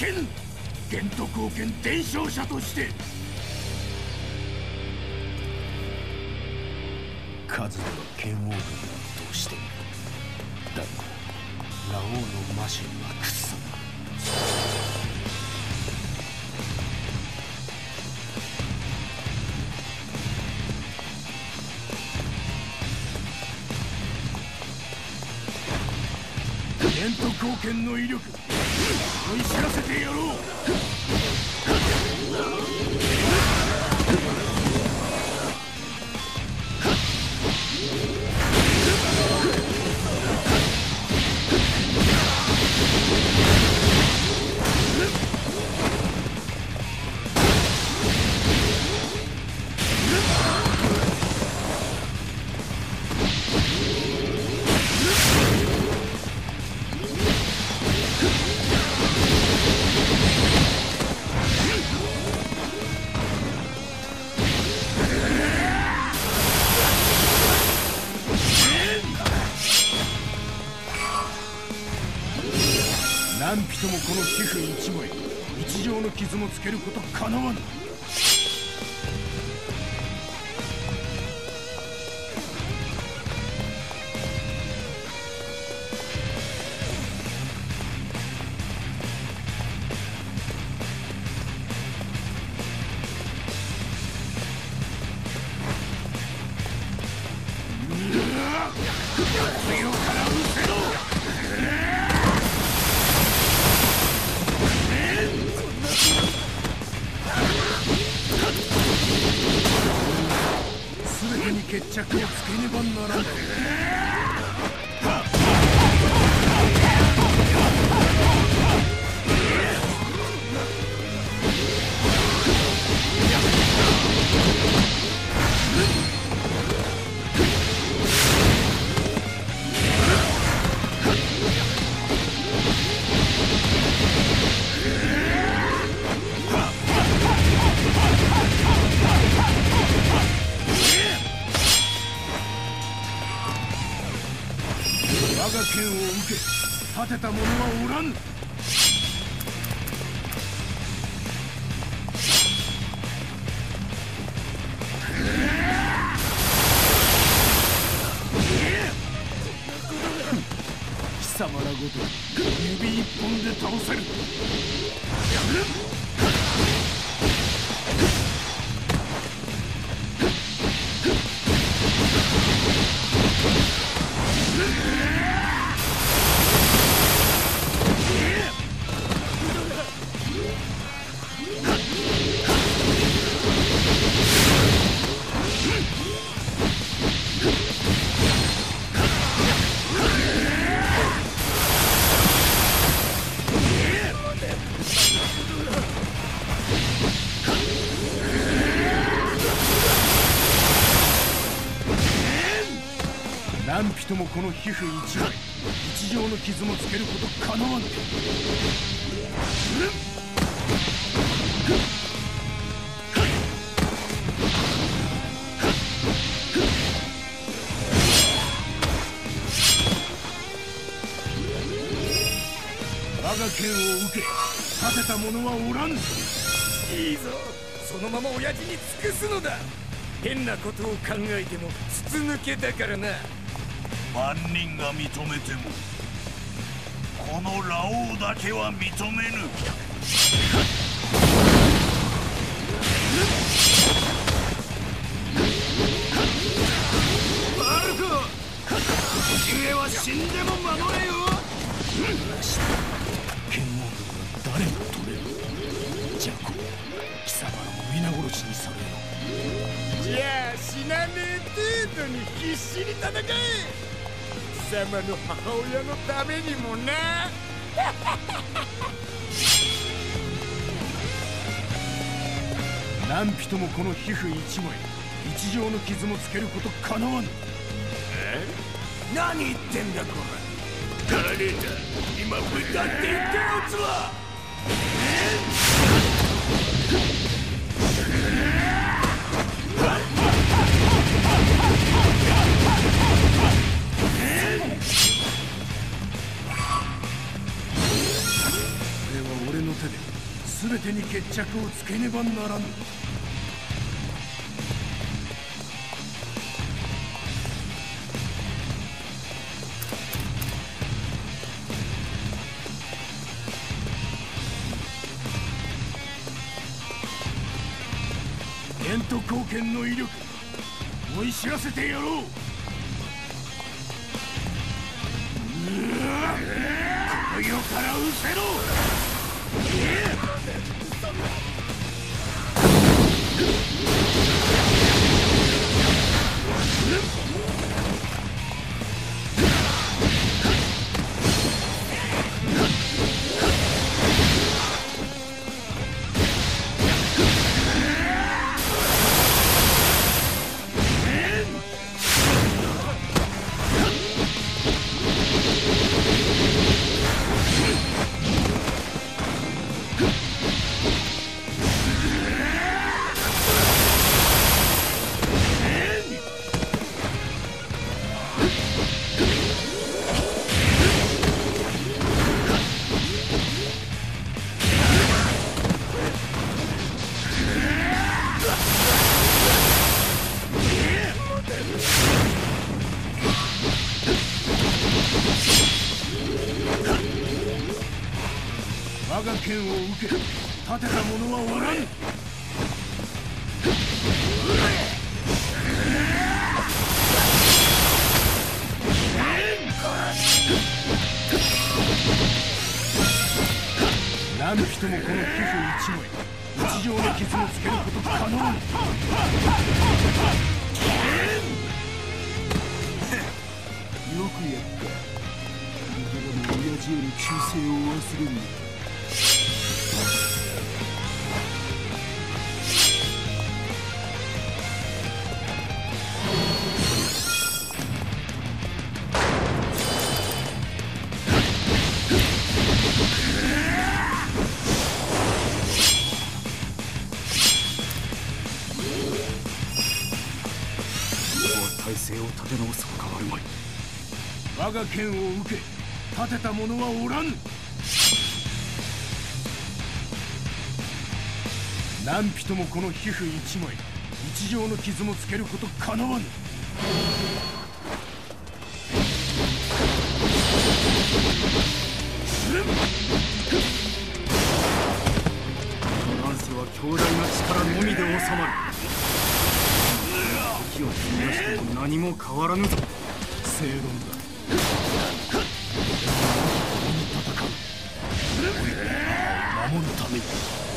剣玄徳王権伝承者として数では剣王軍を圧倒している。だがラオウの魔心は屈さない。 玄徳王権の威力追い知らせてやろう。何人もこの皮膚一枚一条の傷もつけることかなわぬ。強からうせろ。全てに決着をつけねばならぬ。我が剣を受け立てた者はおらぬ。貴様らごと指一本で倒せる。何人もこの皮膚一枚一条の傷もつけることかなわぬ。我が剣を受け立てた者はおらぬ。 いいぞ、そのまま親父に尽くすのだ。変なことを考えても筒抜けだからな。 万人が認めてもこのラオウだけは認めぬ。マルコ、父上は死んでも守れよ。 剣王軍は誰が取れる。ジャコ、貴様らも皆殺しにされよ。 じゃあ死なねえ程度に必死に戦え。貴様の母親のためにもな。 何人もこの皮膚一枚一条の傷もつけることかなわぬ。 何言ってんだこら。誰だ今豚って言ったやつは。 これは俺の手で全てに決着をつけねばならぬ。伝統貢献の威力思い知らせてやろう。この世から失せろ。我が剣を受け立てた者はおらぬ。何人もこの皮膚一枚日常の傷をつけること可能。よくやった。だからも親父より忠誠を忘れるのだ。体勢を立て直すほかあるまい。我が剣を受け立てた者はおらぬ。何人もこの皮膚一枚日常の傷もつけることかなわぬ。乱世は強大な力のみで収まる。時を費やしても何も変わらぬぞ。正論だ。戦う。守るために。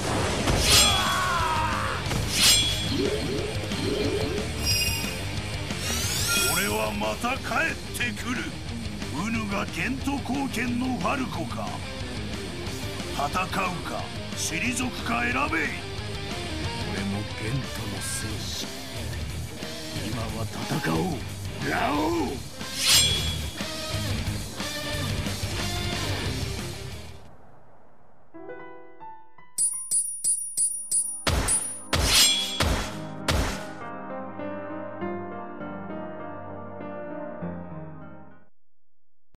俺はまた帰ってくる。ウヌがゲント貢献のファルコか。戦うか退くか選べ。 俺もゲントの戦士。今は戦おう。ラオウ。